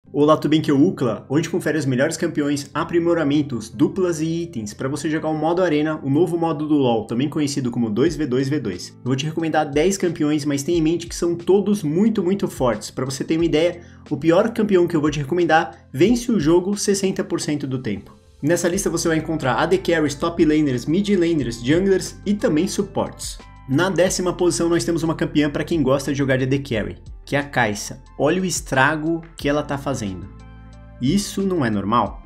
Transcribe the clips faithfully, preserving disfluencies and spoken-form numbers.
Olá, tudo bem? Que é o Ucla, onde confere os melhores campeões, aprimoramentos, duplas e itens para você jogar o modo Arena, o novo modo do LoL, também conhecido como dois v dois v dois. Eu vou te recomendar dez campeões, mas tenha em mente que são todos muito, muito fortes. Para você ter uma ideia, o pior campeão que eu vou te recomendar vence o jogo sessenta por cento do tempo. Nessa lista você vai encontrar A D Carries, Top Laners, Mid Laners, Junglers e também Supports. Na décima posição nós temos uma campeã para quem gosta de jogar de A D Carry, que é a Kai'Sa. Olha o estrago que ela tá fazendo. Isso não é normal.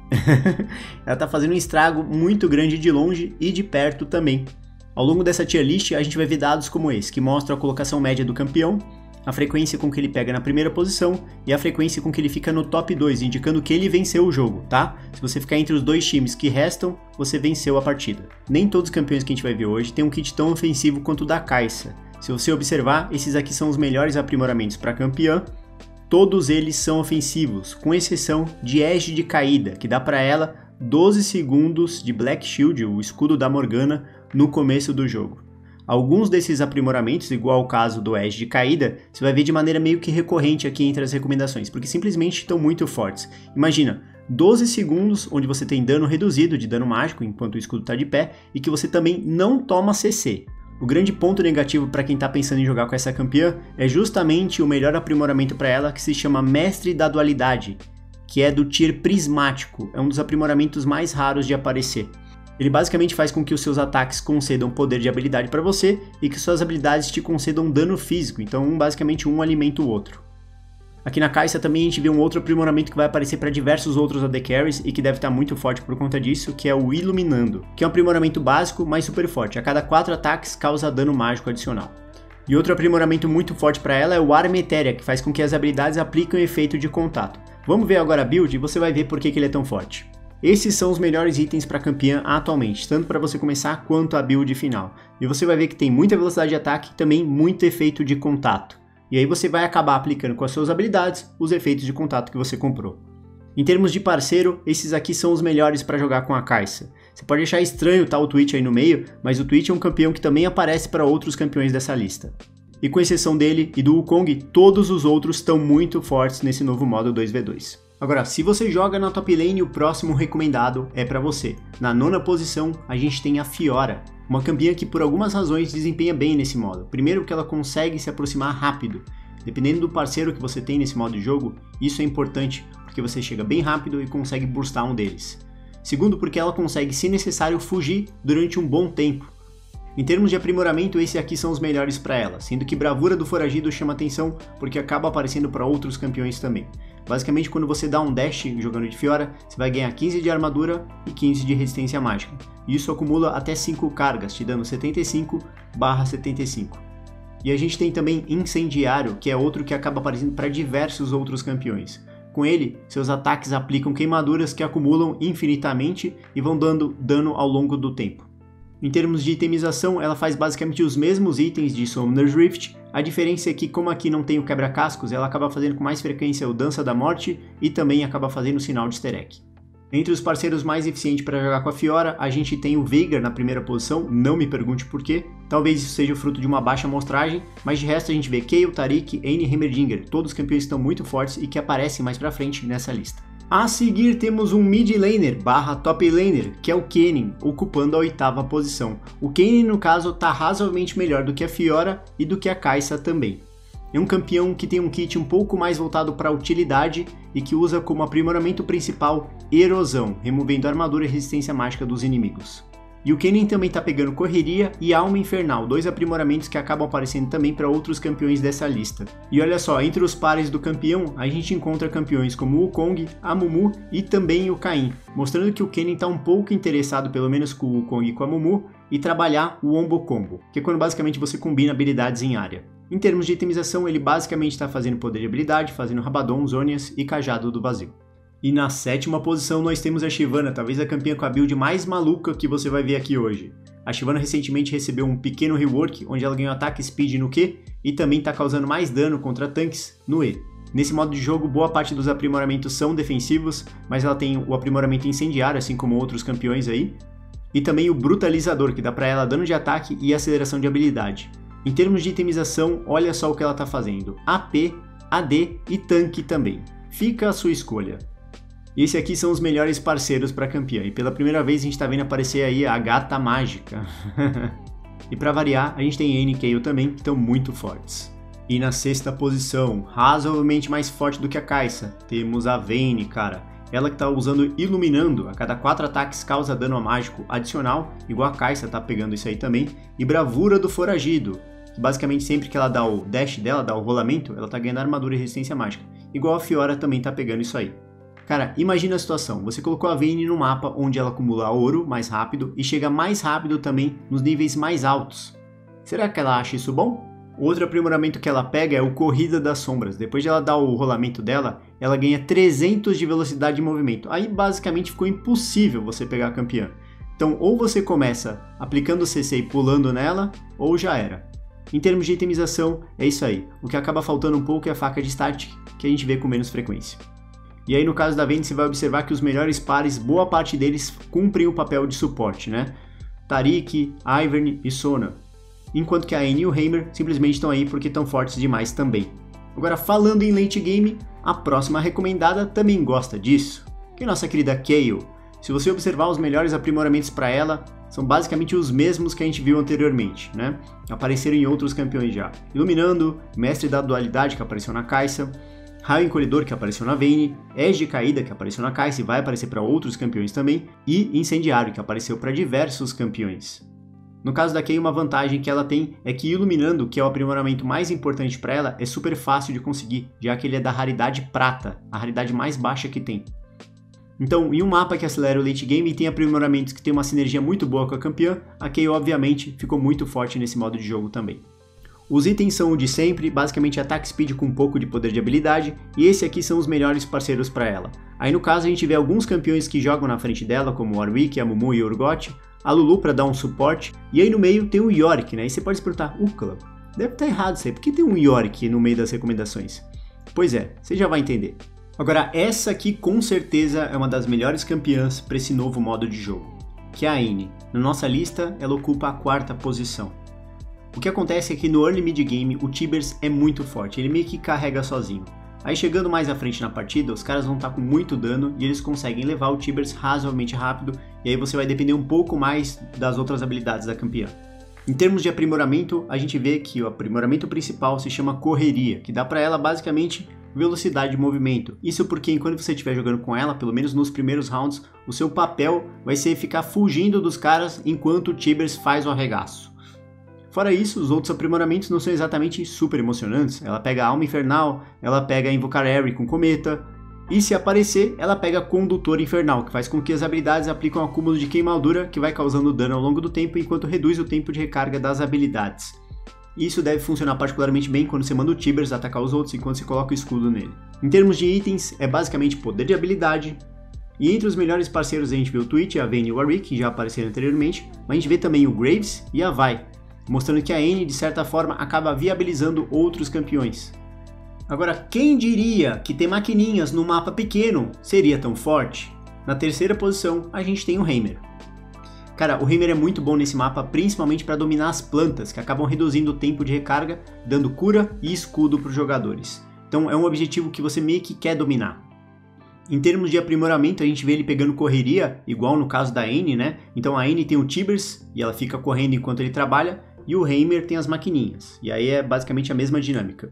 Ela tá fazendo um estrago muito grande de longe e de perto também. Ao longo dessa tier list a gente vai ver dados como esse, que mostram a colocação média do campeão, a frequência com que ele pega na primeira posição e a frequência com que ele fica no top dois, indicando que ele venceu o jogo, tá? Se você ficar entre os dois times que restam, você venceu a partida. Nem todos os campeões que a gente vai ver hoje têm um kit tão ofensivo quanto o da Kai'Sa. Se você observar, esses aqui são os melhores aprimoramentos para campeã. Todos eles são ofensivos, com exceção de Edge de caída, que dá para ela doze segundos de Black Shield, o escudo da Morgana, no começo do jogo. Alguns desses aprimoramentos, igual ao caso do Edge de caída, você vai ver de maneira meio que recorrente aqui entre as recomendações, porque simplesmente estão muito fortes. Imagina, doze segundos onde você tem dano reduzido de dano mágico enquanto o escudo está de pé e que você também não toma C C. O grande ponto negativo para quem está pensando em jogar com essa campeã é justamente o melhor aprimoramento para ela, que se chama Mestre da Dualidade, que é do tier prismático, é um dos aprimoramentos mais raros de aparecer. Ele basicamente faz com que os seus ataques concedam poder de habilidade para você e que suas habilidades te concedam dano físico, então basicamente um alimenta o outro. Aqui na Kai'Sa também a gente vê um outro aprimoramento que vai aparecer para diversos outros A D Carries e que deve estar muito forte por conta disso, que é o Iluminando, que é um aprimoramento básico, mas super forte. A cada quatro ataques causa dano mágico adicional. E outro aprimoramento muito forte para ela é o Arma Etérea, que faz com que as habilidades apliquem o efeito de contato. Vamos ver agora a build e você vai ver por que que ele é tão forte. Esses são os melhores itens para campeã atualmente, tanto para você começar quanto a build final. E você vai ver que tem muita velocidade de ataque e também muito efeito de contato. E aí você vai acabar aplicando com as suas habilidades os efeitos de contato que você comprou. Em termos de parceiro, esses aqui são os melhores para jogar com a Kai'Sa. Você pode achar estranho tá, o Twitch aí no meio, mas o Twitch é um campeão que também aparece para outros campeões dessa lista. E com exceção dele e do Wukong, todos os outros estão muito fortes nesse novo modo dois v dois. Agora, se você joga na top lane, o próximo recomendado é para você. Na nona posição, a gente tem a Fiora, uma campeã que por algumas razões desempenha bem nesse modo. Primeiro, porque ela consegue se aproximar rápido. Dependendo do parceiro que você tem nesse modo de jogo, isso é importante, porque você chega bem rápido e consegue burstar um deles. Segundo, porque ela consegue, se necessário, fugir durante um bom tempo. Em termos de aprimoramento, esses aqui são os melhores para ela, sendo que Bravura do Foragido chama atenção porque acaba aparecendo para outros campeões também. Basicamente, quando você dá um dash jogando de Fiora, você vai ganhar quinze de armadura e quinze de resistência mágica. E isso acumula até cinco cargas, te dando setenta e cinco barra setenta e cinco. E a gente tem também Incendiário, que é outro que acaba aparecendo para diversos outros campeões. Com ele, seus ataques aplicam queimaduras que acumulam infinitamente e vão dando dano ao longo do tempo. Em termos de itemização, ela faz basicamente os mesmos itens de Summoner's Rift, a diferença é que, como aqui não tem o quebra-cascos, ela acaba fazendo com mais frequência o Dança da Morte e também acaba fazendo o sinal de easter egg. Entre os parceiros mais eficientes para jogar com a Fiora, a gente tem o Veigar na primeira posição, não me pergunte por quê, talvez isso seja o fruto de uma baixa amostragem, mas de resto a gente vê Kayle, Taric, Anne e Heimerdinger, todos os campeões estão muito fortes e que aparecem mais pra frente nessa lista. A seguir temos um Mid Laner barra Top Laner, que é o Kennen, ocupando a oitava posição. O Kennen, no caso, está razoavelmente melhor do que a Fiora e do que a Kai'Sa também. É um campeão que tem um kit um pouco mais voltado para a utilidade e que usa como aprimoramento principal Erosão, removendo a armadura e resistência mágica dos inimigos. E o Kennen também está pegando Correria e Alma Infernal, dois aprimoramentos que acabam aparecendo também para outros campeões dessa lista. E olha só, entre os pares do campeão, a gente encontra campeões como o Wukong, a Mumu e também o Caim, mostrando que o Kennen está um pouco interessado, pelo menos com o Wukong e com a Mumu, e trabalhar o Ombo Combo, que é quando basicamente você combina habilidades em área. Em termos de itemização, ele basicamente está fazendo poder de habilidade, fazendo Rabadon, Zhonya's e Cajado do Vazio. E na sétima posição nós temos a Shyvana, talvez a campeã com a build mais maluca que você vai ver aqui hoje. A Shyvana recentemente recebeu um pequeno rework, onde ela ganhou ataque speed no Q e também está causando mais dano contra tanques no E. Nesse modo de jogo, boa parte dos aprimoramentos são defensivos, mas ela tem o aprimoramento incendiário, assim como outros campeões aí, e também o brutalizador, que dá para ela dano de ataque e aceleração de habilidade. Em termos de itemização, olha só o que ela está fazendo, A P, A D e tanque também. fica a sua escolha. E esses aqui são os melhores parceiros para campeã, e pela primeira vez a gente está vendo aparecer aí a gata mágica. E para variar, a gente tem Anne e Kayle também, que estão muito fortes. E na sexta posição, razoavelmente mais forte do que a Kai'Sa, temos a Vayne, cara. Ela que tá usando Iluminando, a cada quatro ataques causa dano mágico adicional, igual a Kai'Sa tá pegando isso aí também. E Bravura do Foragido, que basicamente sempre que ela dá o dash dela, dá o rolamento, ela tá ganhando armadura e resistência mágica. Igual a Fiora também tá pegando isso aí. Cara, imagina a situação, você colocou a Vayne no mapa onde ela acumula ouro mais rápido e chega mais rápido também nos níveis mais altos. Será que ela acha isso bom? Outro aprimoramento que ela pega é o Corrida das Sombras. Depois de ela dar o rolamento dela, ela ganha trezentos de velocidade de movimento. Aí basicamente ficou impossível você pegar a campeã. Então ou você começa aplicando o C C e pulando nela, ou já era. Em termos de itemização, é isso aí. O que acaba faltando um pouco é a faca de static, que a gente vê com menos frequência. E aí no caso da Vayne você vai observar que os melhores pares, boa parte deles cumprem o papel de suporte, né? Taric, Ivern e Sona. Enquanto que a Anne e o Heimer simplesmente estão aí porque estão fortes demais também. Agora falando em late game, a próxima recomendada também gosta disso, que é a nossa querida Kayle. Se você observar os melhores aprimoramentos para ela, são basicamente os mesmos que a gente viu anteriormente, né? Apareceram em outros campeões já. Iluminando, Mestre da Dualidade que apareceu na Kai'Sa, Raio Encolhedor que apareceu na Vayne, Edge de Caída que apareceu na Kai'Sa e vai aparecer para outros campeões também, e Incendiário que apareceu para diversos campeões. No caso da Kayle, uma vantagem que ela tem é que Iluminando, que é o aprimoramento mais importante para ela, é super fácil de conseguir, já que ele é da raridade prata, a raridade mais baixa que tem. Então, em um mapa que acelera o late game e tem aprimoramentos que tem uma sinergia muito boa com a campeã, a Kayle obviamente ficou muito forte nesse modo de jogo também. Os itens são o de sempre, basicamente ataque speed com um pouco de poder de habilidade, e esse aqui são os melhores parceiros para ela. Aí no caso a gente vê alguns campeões que jogam na frente dela, como o Warwick, a Mumu e o Urgot, a Lulu para dar um suporte, e aí no meio tem o Yorick, né? E você pode se perguntar, Ucla, deve estar errado isso aí, por que tem um Yorick no meio das recomendações? Pois é, você já vai entender. Agora essa aqui com certeza é uma das melhores campeãs para esse novo modo de jogo, que é a Anne. Na nossa lista ela ocupa a quarta posição. O que acontece é que no early mid game o Tibers é muito forte, ele meio que carrega sozinho. Aí chegando mais à frente na partida, os caras vão estar com muito dano e eles conseguem levar o Tibers razoavelmente rápido, e aí você vai depender um pouco mais das outras habilidades da campeã. Em termos de aprimoramento, a gente vê que o aprimoramento principal se chama Correria, que dá pra ela basicamente velocidade de movimento. Isso porque enquanto você estiver jogando com ela, pelo menos nos primeiros rounds, o seu papel vai ser ficar fugindo dos caras enquanto o Tibers faz o arregaço. Fora isso, os outros aprimoramentos não são exatamente super emocionantes. Ela pega Alma Infernal, ela pega Invocar Aerie com Cometa, e se aparecer, ela pega Condutor Infernal, que faz com que as habilidades aplicam um acúmulo de queimadura que vai causando dano ao longo do tempo, enquanto reduz o tempo de recarga das habilidades. E isso deve funcionar particularmente bem quando você manda o Tibers atacar os outros enquanto você coloca o escudo nele. Em termos de itens, é basicamente poder de habilidade, e entre os melhores parceiros a gente vê o Twitch, a Vayne e o Warwick, que já apareceram anteriormente, mas a gente vê também o Graves e a Vi, mostrando que a Anne, de certa forma, acaba viabilizando outros campeões. Agora, quem diria que ter maquininhas no mapa pequeno seria tão forte? Na terceira posição, a gente tem o Heimer. Cara, o Heimer é muito bom nesse mapa, principalmente para dominar as plantas, que acabam reduzindo o tempo de recarga, dando cura e escudo para os jogadores. Então é um objetivo que você meio que quer dominar. Em termos de aprimoramento, a gente vê ele pegando correria, igual no caso da Anne, né? Então a Anne tem o Tibers, e ela fica correndo enquanto ele trabalha, e o Heimer tem as maquininhas, e aí é basicamente a mesma dinâmica.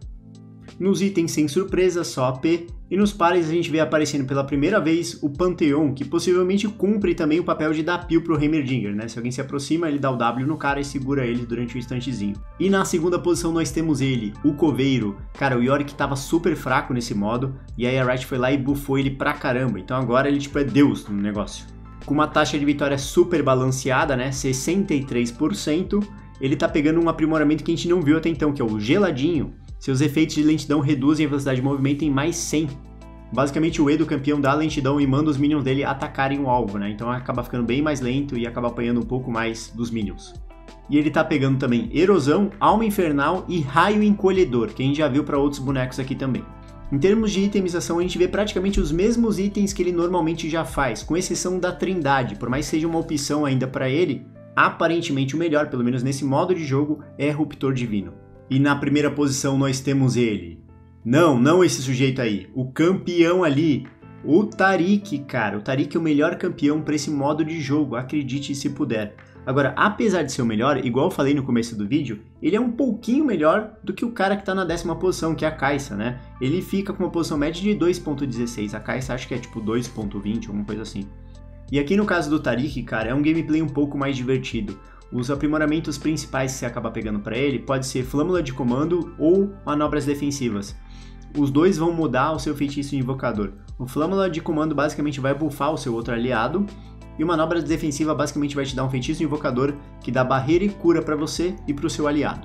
Nos itens sem surpresa, só A P, e nos pares a gente vê aparecendo pela primeira vez o Pantheon, que possivelmente cumpre também o papel de dar peel pro Heimerdinger, né? Se alguém se aproxima, ele dá o W no cara e segura ele durante um instantezinho. E na segunda posição nós temos ele, o Coveiro. Cara, o Yorick tava super fraco nesse modo, e aí a Riot foi lá e buffou ele pra caramba, então agora ele tipo é Deus no negócio. Com uma taxa de vitória super balanceada, né? sessenta e três por cento, ele tá pegando um aprimoramento que a gente não viu até então, que é o Geladinho. Seus efeitos de lentidão reduzem a velocidade de movimento em mais cem. Basicamente o E do campeão dá lentidão e manda os minions dele atacarem o alvo, né? Então acaba ficando bem mais lento e acaba apanhando um pouco mais dos minions. E ele tá pegando também Erosão, Alma Infernal e Raio Encolhedor, que a gente já viu para outros bonecos aqui também. Em termos de itemização, a gente vê praticamente os mesmos itens que ele normalmente já faz, com exceção da Trindade. Por mais que seja uma opção ainda para ele, aparentemente o melhor, pelo menos nesse modo de jogo, é Ruptor Divino. E na primeira posição nós temos ele, Não, não esse sujeito aí. O campeão ali. O Taric, cara. O Taric é o melhor campeão para esse modo de jogo. Acredite se puder. Agora, apesar de ser o melhor, igual eu falei no começo do vídeo, ele é um pouquinho melhor do que o cara que tá na décima posição, que é a Kai'Sa, né? Ele fica com uma posição média de dois ponto dezesseis. A Kai'Sa acho que é tipo dois ponto vinte, alguma coisa assim. E aqui no caso do Taric, cara, é um gameplay um pouco mais divertido. Os aprimoramentos principais que você acaba pegando para ele pode ser Flâmula de Comando ou Manobras Defensivas. Os dois vão mudar o seu feitiço Invocador. O Flâmula de Comando basicamente vai buffar o seu outro aliado, e o Manobra Defensiva basicamente vai te dar um feitiço Invocador que dá barreira e cura para você e para o seu aliado.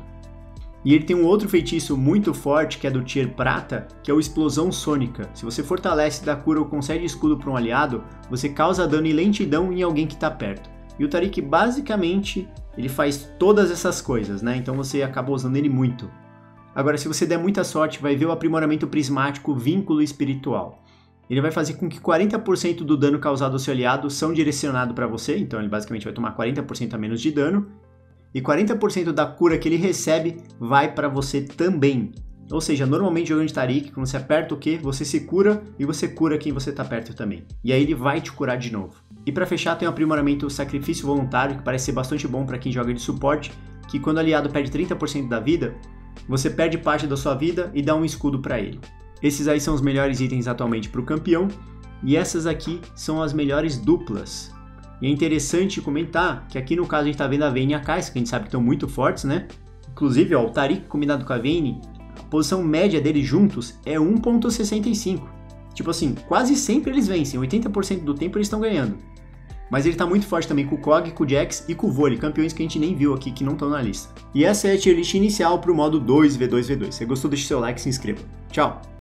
E ele tem um outro feitiço muito forte, que é do Tier Prata, que é o Explosão Sônica. Se você fortalece, dá cura ou concede escudo para um aliado, você causa dano e lentidão em alguém que está perto. E o Taric basicamente ele faz todas essas coisas, né? Então você acaba usando ele muito. Agora, se você der muita sorte, vai ver o aprimoramento prismático Vínculo Espiritual. Ele vai fazer com que quarenta por cento do dano causado ao seu aliado são direcionados para você, então ele basicamente vai tomar quarenta por cento a menos de dano, e quarenta por cento da cura que ele recebe vai para você também. Ou seja, normalmente jogando de Taric, quando você aperta o Q, você se cura e você cura quem você está perto também. E aí ele vai te curar de novo. E para fechar tem o aprimoramento Sacrifício Voluntário, que parece ser bastante bom para quem joga de suporte, que quando o aliado perde trinta por cento da vida, você perde parte da sua vida e dá um escudo para ele. Esses aí são os melhores itens atualmente para o campeão, e essas aqui são as melhores duplas. E é interessante comentar que aqui no caso a gente está vendo a Vayne e a Kai'Sa, que a gente sabe que estão muito fortes, né? Inclusive, ó, o Taric combinado com a Vayne, a posição média deles juntos é um ponto sessenta e cinco. Tipo assim, quase sempre eles vencem, oitenta por cento do tempo eles estão ganhando. Mas ele tá muito forte também com o Kog, com o Jax e com o Voli, campeões que a gente nem viu aqui, que não estão na lista. E essa é a tier list inicial para o modo dois v dois v dois. Se você gostou, deixa o seu like e se inscreva. Tchau!